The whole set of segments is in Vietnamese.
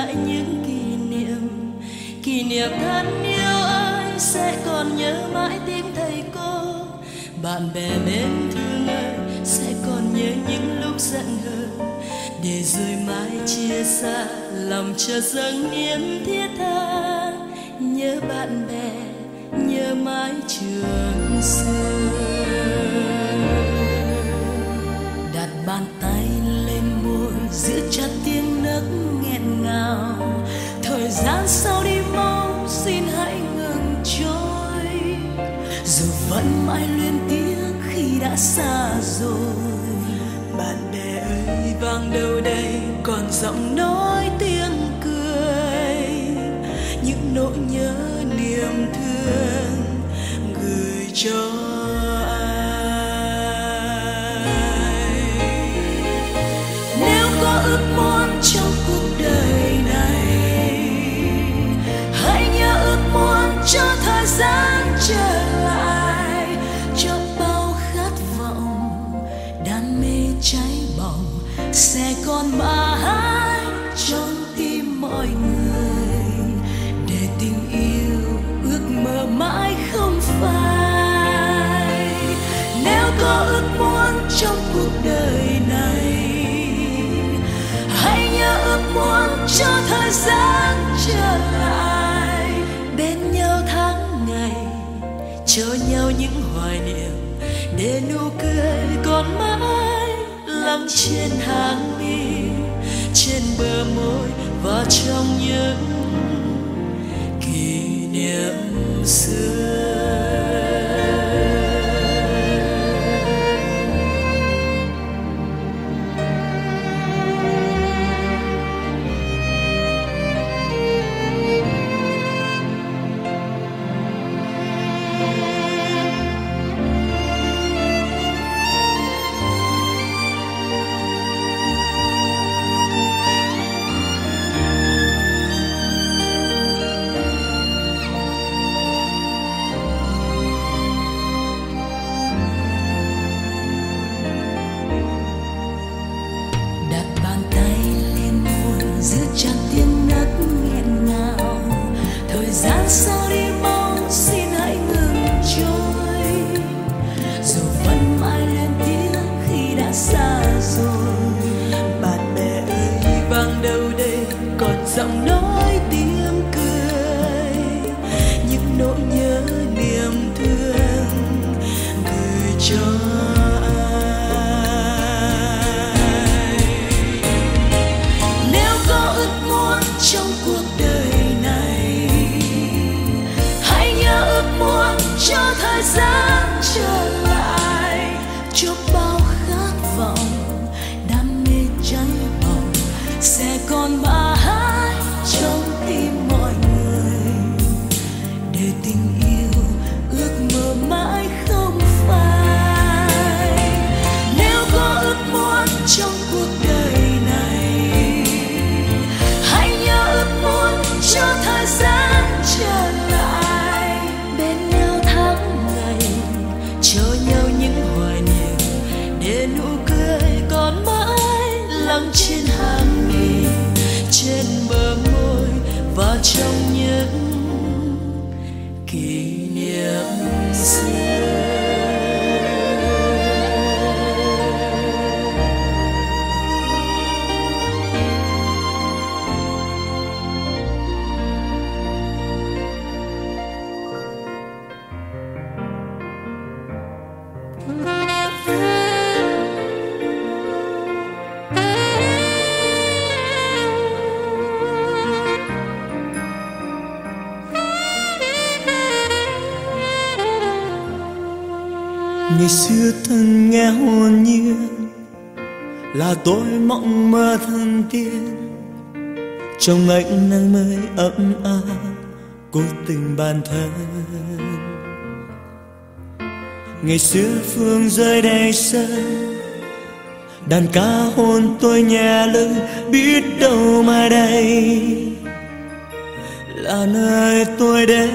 lại những kỷ niệm thân yêu ơi, sẽ còn nhớ mãi tiếng thầy cô. Bạn bè mến thương ơi, sẽ còn nhớ những lúc giận hờn, để rồi mãi chia xa lòng chợt dâng niềm thiết tha. Nhớ bạn bè, nhớ mãi trường xưa. Đặt bàn tay lên môi, giữ chặt tiếng nấc nghẹn ngào. Thời gian sau đi mau, xin hãy ngừng trôi. Dù vẫn mãi luyến tiếc khi đã xa rồi. Bạn bè ơi, vang đâu đây còn giọng nói tiếng cười, những nỗi nhớ niềm thương gửi cho ai. Nếu có ước muốn trong cuộc đời này, hãy nhớ ước muốn cho thời gian trở lại, cho bao khát vọng đam mê cháy bỏng sẽ còn mãi trong tim mọi người, để tình yêu ước mơ mãi không phai. Nếu có ước muốn trong cuộc đời này, hãy nhớ ước muốn cho thời gian trở lại, bên nhau tháng ngày, cho nhau những hoài niệm, để nụ cười còn mãi lắng trên hàng mi, trên bờ môi và trong những kỷ niệm xưa. Giọng nói tiếng cười, những nỗi nhớ niềm thương gửi cho ai. Nếu có ước muốn trong cuộc đời này, hãy nhớ ước muốn cho thời gian trở lại, cho bao khát vọng đam mê cháy bỏng sẽ còn mãi trong tim mọi người, để tình yêu ước mơ mãi không phai. Nếu có ước muốn trong cuộc đời này, hãy nhớ ước muốn cho thời gian trở lại, bên nhau tháng ngày, cho nhau những hoài niệm, để nụ cười còn mãi lắng trên hàng mi, trên bờ môi và trong những kỷ niệm xưa. Ngày xưa thân nghe hồn nhiên, là tôi mộng mơ thân tiên, trong ánh nắng mới ấm áp cố tình bản thân. Ngày xưa phương rơi đầy sân, đàn ca hôn tôi nhẹ lưng, biết đâu mai đây là nơi tôi đến.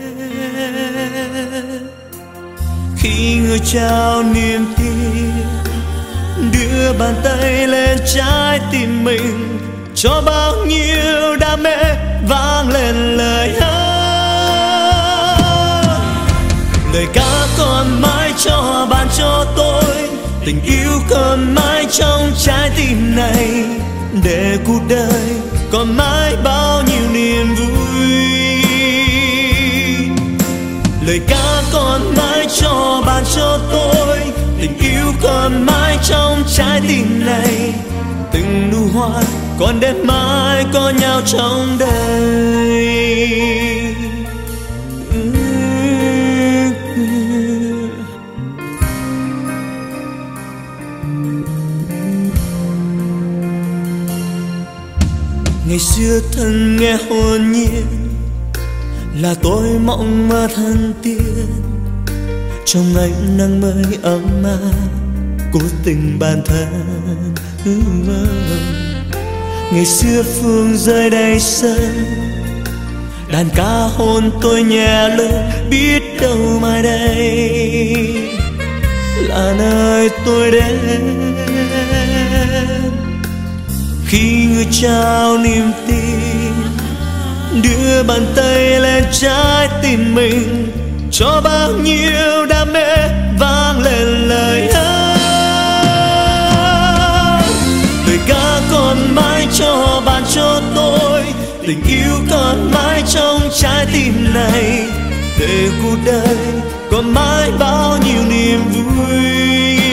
Khi người trao niềm tin, đưa bàn tay lên trái tim mình, cho bao nhiêu đam mê vang lên lời hát. Lời ca còn mãi cho bạn cho tôi, tình yêu còn mãi trong trái tim này, để cuộc đời còn mãi bao nhiêu niềm vui. Lời ca còn mãi cho bạn cho tôi, tình yêu còn mãi trong trái tim này, từng nụ hoa còn đẹp mãi có nhau trong đời. Ngày xưa thân nghe hồn nhiên, là tôi mộng mơ thân tiên, trong ánh nắng mới ấm áp của tình bạn thân. Ngày xưa Phương rơi đầy sân, đàn ca hôn tôi nhẹ lên, biết đâu mai đây là nơi tôi đến. Khi người trao niềm tin, đưa bàn tay lên trái tim mình, cho bao nhiêu đam mê vang lên lời hát. Lời ca còn mãi cho bạn cho tôi, tình yêu còn mãi trong trái tim này, để cuộc đời còn mãi bao nhiêu niềm vui.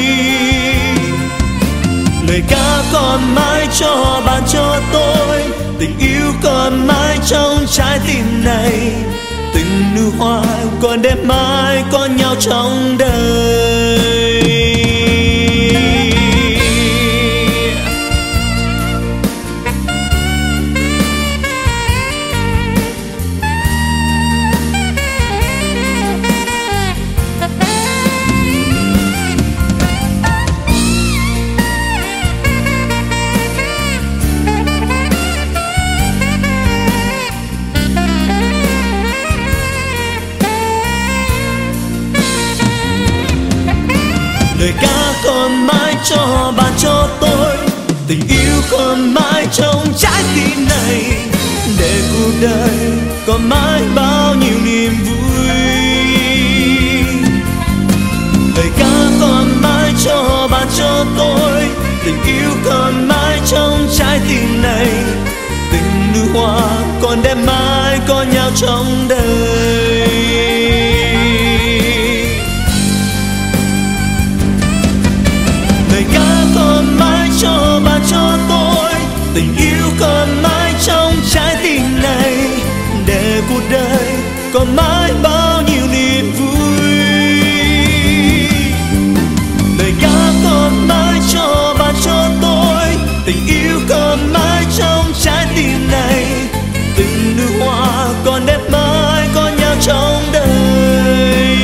Lời ca còn mãi cho bạn cho tôi, tình yêu còn mãi trong trái tim này, từng nụ hoa còn đẹp mãi có nhau trong đời. Lời ca còn mãi cho bạn cho tôi, tình yêu còn mãi trong trái tim này, để cuộc đời còn mãi bao nhiêu niềm vui. Lời ca còn mãi cho bạn cho tôi, tình yêu còn mãi trong trái tim này, từng nụ hoa còn đẹp mãi có nhau trong đời. Lời ca còn mãi cho bạn cho tôi, tình yêu còn mãi trong trái tim này, để cuộc đời còn mãi bao nhiêu niềm vui. Lời ca còn mãi cho bạn cho tôi, tình yêu còn mãi trong trái tim này, từng nụ hoa còn đẹp mãi có nhau trong đời.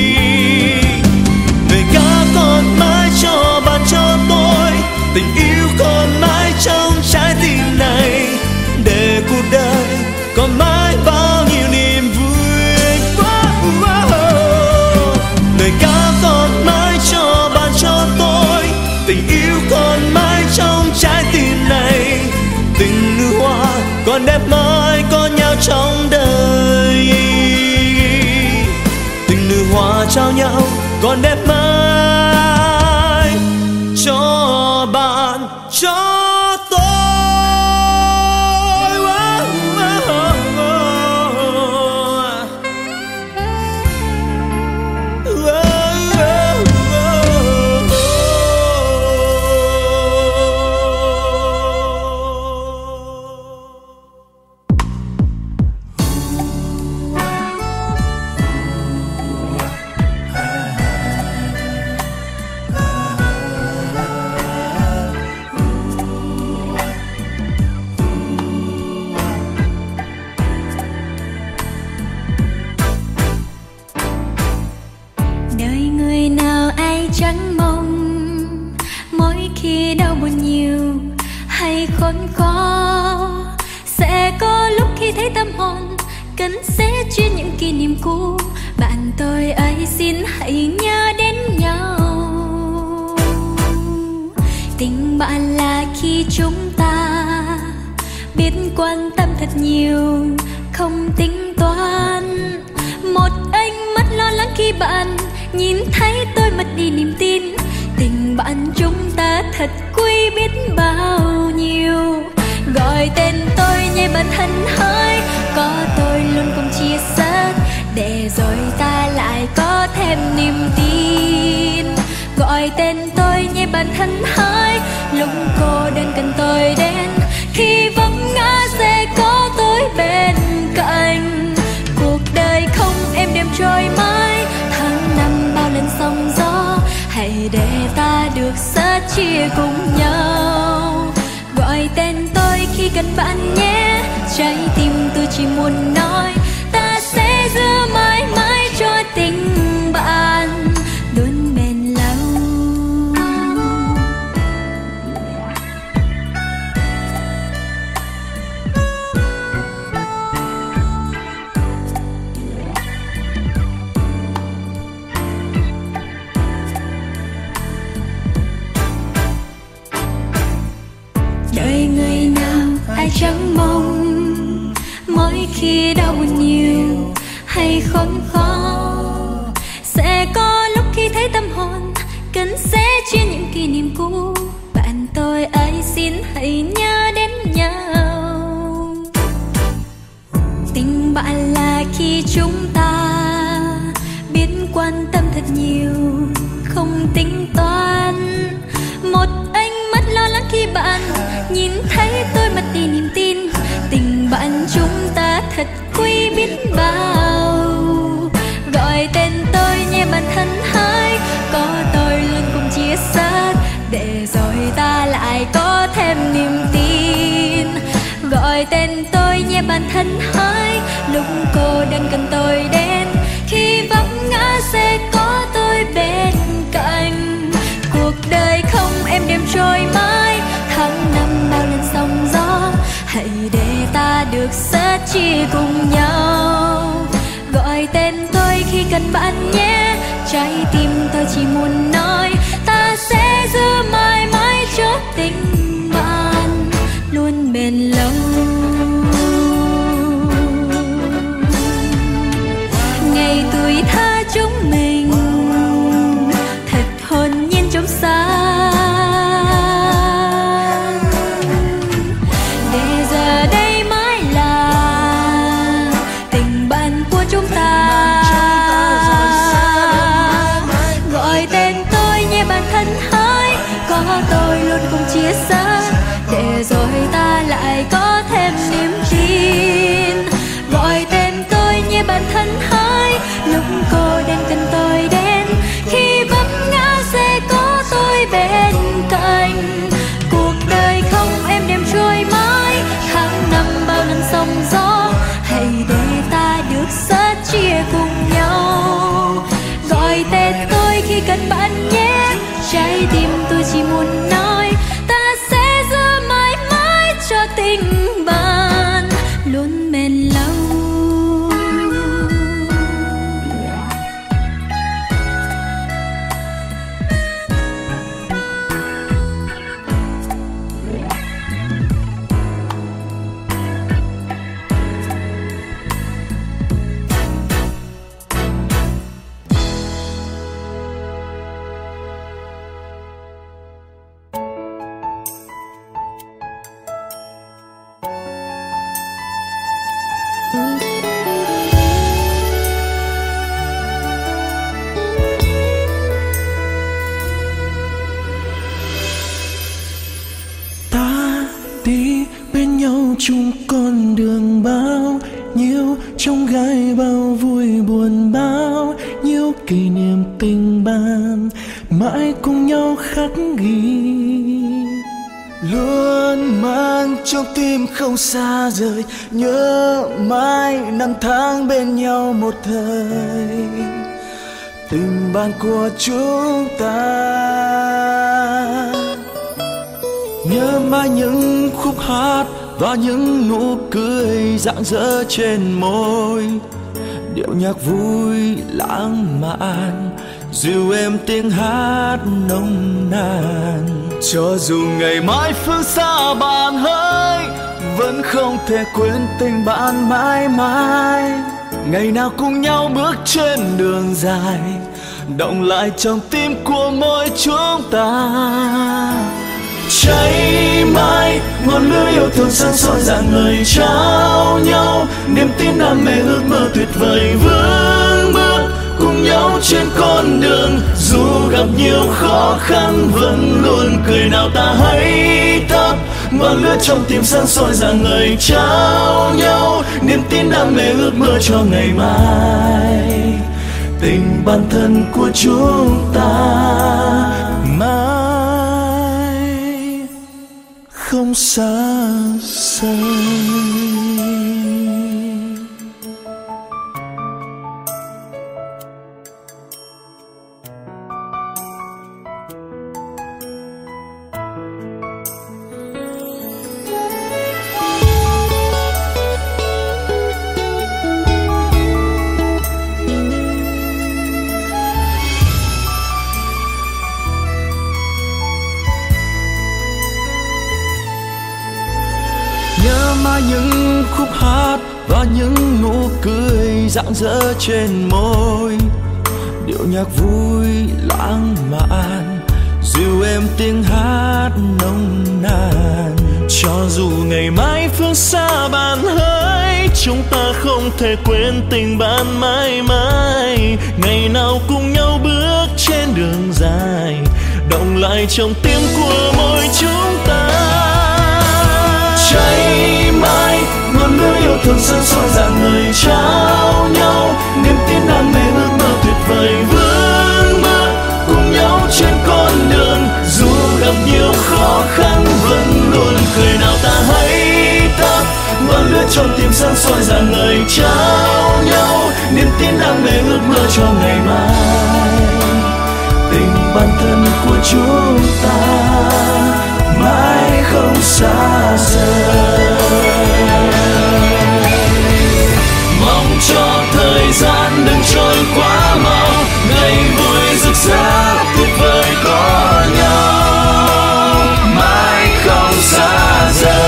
Lời ca còn mãi cho bạn cho tôi, tình yêu còn mãi trong trái tim này, để cuộc đời còn mãi bao nhiêu niềm vui. Lời ca còn mãi cho bạn cho tôi, tình yêu còn mãi trong trái tim này, từng nụ hoa còn đẹp mãi có nhau trong đời. Từng nụ hoa trao nhau còn đẹp mãi cho bạn cho tôi. Khốn khó sẽ có lúc khi thấy tâm hồn cần sẽ chuyên những kỷ niệm cũ. Bạn tôi ơi xin hãy nhớ đến nhau. Tình bạn là khi chúng ta biết quan tâm thật nhiều, không tính toán. Một ánh mắt lo lắng khi bạn nhìn thấy tôi mất đi niềm tin. Tình bạn chúng ta thật quý biết bao nhiêu. Gọi tên tôi nhé bạn thân hỡi, có tôi luôn cùng chia sẻ, để rồi ta lại có thêm niềm tin. Gọi tên tôi nhé bạn thân hỡi, lúc cô đơn cần tôi đến, khi vấp ngã sẽ có tôi bên cạnh. Cuộc đời không êm đềm trôi mãi, tháng năm bao lần sóng gió, hãy để ta được sẻ chia cùng nhau. Gọi tên tôi khi cần bạn nhé, trái tim tôi chỉ muốn nói, ta sẽ giữ mãi mãi cho tình bạn luôn bền lâu. Đời người nào ai chẳng mong, mỗi khi đau buồn nhiều hay khốn khó, sẽ có lúc khi thấy tâm hồn cần sẽ chia những kỷ niệm cũ. Bạn tôi ơi xin hãy nhớ đến nhau. Tình bạn là khi chúng ta biết quan tâm thật nhiều, không tính toán. Một ánh mắt lo lắng khi bạn nhìn thấy tôi mất đi niềm tin. Tình bạn chúng ta thật quý biết bao. Gọi tên tôi nhé bạn thân hỡi, có tôi luôn cùng chia sẻ, để rồi ta lại có thêm niềm tin. Gọi tên tôi nhé bạn thân hỡi, lúc cô đơn cần tôi đến, khi vấp ngã sẽ có tôi bên cạnh. Cuộc đời không êm đềm trôi mãi, tháng năm bao lần sóng gió, hãy để ta được sẻ chia cùng nhau. Gọi tên tôi khi cần bạn nhé, trái tim tôi chỉ muốn nói, ta sẽ giữ mãi mãi cho tình bạn luôn bền lâu. Ngày tuổi thơ chúng mình thật hồn nhiên trong sáng, để giờ đây mãi là tình bạn của chúng ta. Gọi tên tôi nhé bạn thân hỡi, có tôi luôn cùng chia sẻ, để rồi ta lại có thêm niềm tin. Gọi tên tôi nhé bạn thân hỡi, lúc cô đơn cần tôi đến, khi vấp ngã sẽ có tôi bên cạnh. Cuộc đời không êm đềm trôi mãi, tháng năm bao lần sóng gió, hãy để ta được sẻ chia cùng nhau. Gọi tên tôi khi cần bạn nhé, trái tim tôi chỉ muốn nói, ta sẽ giữ mãi mãi cho tình bạn luôn bền lâu. chung con đường bao nhiêu trong gai bao vui buồn bao nhiêu kỷ niệm tình bạn mãi cùng nhau khắc ghi, luôn mang trong tim không xa rời, nhớ mãi năm tháng bên nhau một thời, tình bạn của chúng ta. Nhớ mãi những khúc hát và những nụ cười rạng rỡ trên môi, điệu nhạc vui lãng mạn dịu êm tiếng hát nồng nàn. Cho dù ngày mai phương xa bạn hỡi, vẫn không thể quên tình bạn mãi mãi. Ngày nào cùng nhau bước trên đường dài, động lại trong tim của mỗi chúng ta. Cháy mãi ngọn lửa yêu thương sáng soi rạng ngời trao nhau, niềm tin đam mê ước mơ tuyệt vời vững bước cùng nhau trên con đường. Dù gặp nhiều khó khăn vẫn luôn cười nào ta hãy thắp ngọn lửa trong tim sáng soi rạng ngời trao nhau, niềm tin đam mê ước mơ cho ngày mai. Tình bản thân của chúng ta mãi không xa rời. Nhớ mãi những khúc hát và những nụ cười rạng rỡ trên môi, điệu nhạc vui lãng mạn dịu êm tiếng hát nồng nàn. Cho dù ngày mai phương xa bạn hỡi, chúng ta không thể quên tình bạn mãi mãi. Ngày nào cùng nhau bước trên đường dài, động lại trong tim của mỗi chúng ta. Cháy mãi ngọn lửa yêu thương sáng soi rạng ngời trao nhau, niềm tin đam mê ước mơ tuyệt vời vững bước cùng nhau trên con đường. Dù gặp nhiều khó khăn vẫn luôn cười nào ta hãy thắp ngọn lửa trong tim sáng soi rạng ngời trao nhau, niềm tin đam mê ước mơ cho ngày mai. Tình bản thân của chúng ta mãi không xa rời. Mong cho thời gian đừng trôi quá mau, ngày vui rực rỡ tuyệt vời có nhau, mãi không xa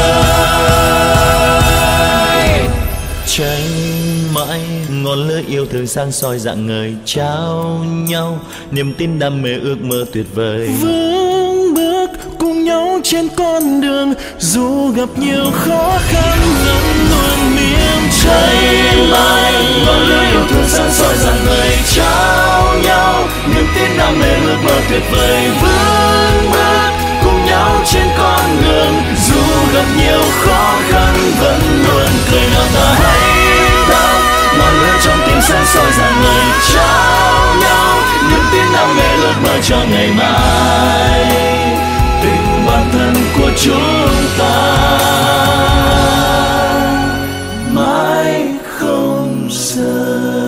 rời. Cháy mãi ngọn lửa yêu thương sáng soi rạng ngời trao nhau, niềm tin đam mê ước mơ tuyệt vời vững bước cùng nhau trên con đường. Dù gặp nhiều khó khăn vẫn luôn niềm cháy mãi ngọn lửa yêu thương sáng soi rạng ngời trao nhau, niềm tin đam mê ước mơ tuyệt vời vững bước cùng nhau trên con đường. Dù gặp nhiều khó khăn vẫn luôn cười nào ta hãy thắp ngọn lửa trong tim sáng soi rạng ngời trao nhau, niềm tin đam mê ước mơ cho ngày mai. Tình bản thân của chúng ta mãi không rời.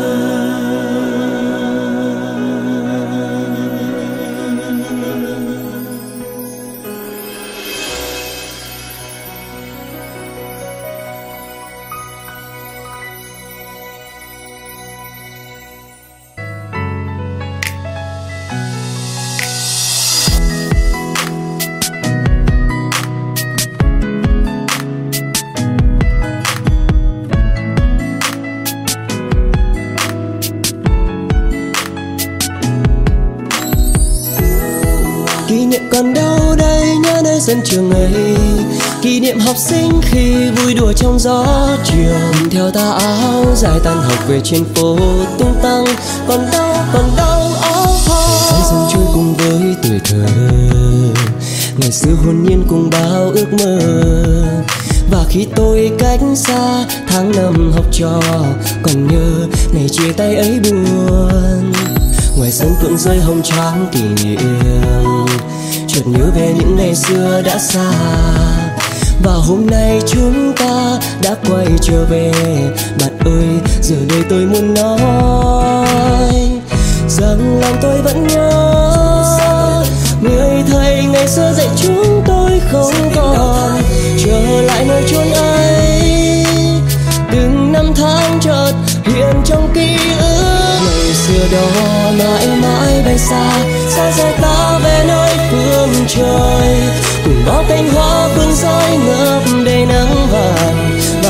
Kỷ niệm còn đâu đây, nhớ nơi sân trường ấy, kỷ niệm học sinh khi vui đùa trong gió chiều, theo tà áo dài tan học về trên phố tung tăng. Còn đâu áo hoa say dần trôi cùng với tuổi thơ, ngày xưa hồn nhiên cùng bao ước mơ. Và khi tôi cách xa tháng năm học trò, còn nhớ ngày chia tay ấy buồn. Ngoài sân phượng rơi hồng tráng kỷ niệm, chợt nhớ về những ngày xưa đã xa. Và hôm nay chúng ta đã quay trở về. Bạn ơi, giờ đây tôi muốn nói rằng lòng tôi vẫn nhớ người thầy ngày xưa dạy chúng tôi không còn trở lại nơi chốn ấy. Từng năm tháng chợt hiện trong ký ức, ngày xưa đó mãi mãi bay xa, xa rời ta về nơi phương trời. Cùng bao cánh hoa phương rơi ngập đầy nắng vàng,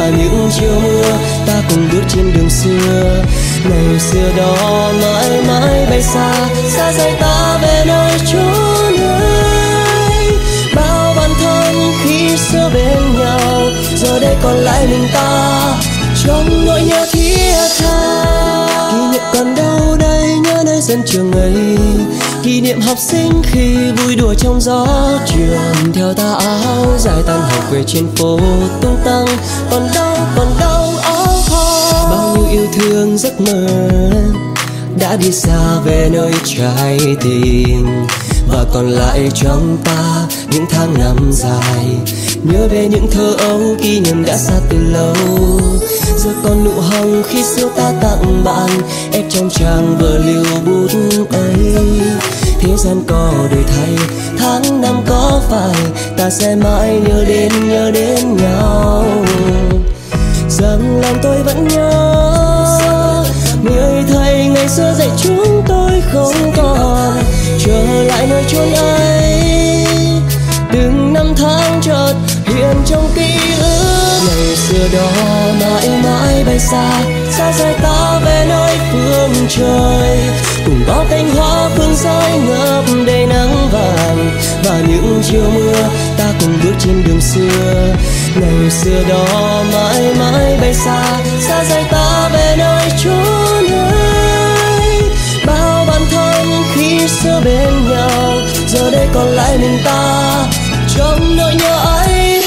và những chiều mưa ta cùng bước trên đường xưa. Ngày xưa đó mãi mãi bay xa, xa rời ta về nơi chốn ấy. Bao bản thân khi xưa bên nhau, giờ đây còn lại mình ta trong nỗi nhớ thiết tha. Kỷ niệm còn đâu đây, nhớ nơi sân trường ấy, kỷ niệm học sinh khi vui đùa trong gió trường. Theo ta áo dài tan học về trên phố tung tăng, còn đâu áo hoa. Bao nhiêu yêu thương giấc mơ đã đi xa về nơi trái tim, và còn lại trong ta những tháng năm dài. Nhớ về những thơ ấu, kỷ niệm đã xa từ lâu. Giờ còn nụ hồng khi xưa ta tặng bạn, ép trong trang vở lưu bút ấy. Thế gian có đổi thay, tháng năm có phải ta sẽ mãi nhớ đến nhau. Rằng lòng tôi vẫn nhớ người thầy ngày xưa dạy chúng tôi không còn trở lại nơi chốn ấy. Từng năm tháng chợt hiện trong ký ức. Ngày xưa đó mãi mãi bay xa, xa rời ta về nơi phương trời. Cùng bao cánh hoa phương Soi ngập đầy nắng vàng, và những chiều mưa ta cùng bước trên đường xưa. Ngày xưa đó mãi mãi bay xa, xa rời ta về nơi chốn ấy. Bao bản thân khi xưa bên nhau, giờ đây còn lại mình ta trong nỗi nhớ ấy.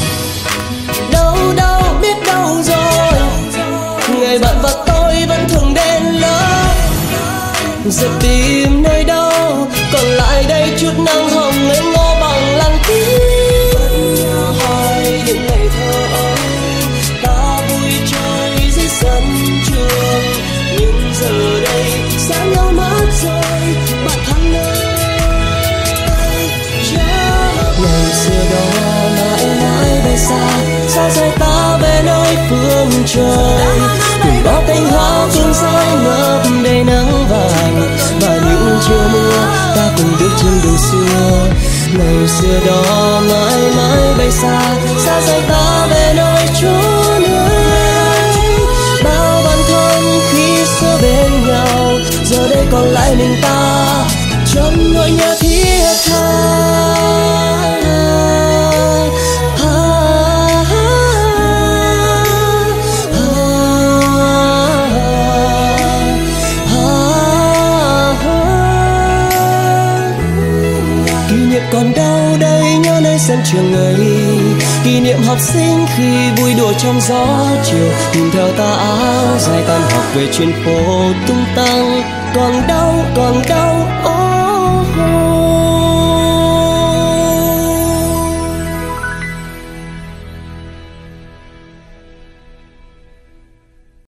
Đâu biết đâu rồi, ngày bạn và tôi vẫn thường đến lớp. Giờ tìm nơi đâu còn lại đây chút nắng hồng ngây ngô bằng làn tím. Vẫn nhớ hoài những ngày thơ ấy, ta vui chơi dưới sân trường. Nhưng giờ đây xa nhau mất rồi, bạn thăm nơi. Ngày xưa đó mãi mãi bay xa, xa rời ta về nơi phương trời. Cùng bao cánh hoa phương Soi ngập đầy nắng vàng, và những chiều mưa ta cùng bước trên đường xưa. Ngày xưa đó mãi mãi bay xa, xa rời ta về nơi chốn ấy. Bao bản thân khi xưa bên nhau, giờ đây còn lại mình ta trong nỗi nhớ thiết tha. Còn đâu đây, nhớ nơi sân trường ấy, kỷ niệm học sinh khi vui đùa trong gió chiều. Nhìn theo ta áo dài tan học về trên phố tung tăng, còn đâu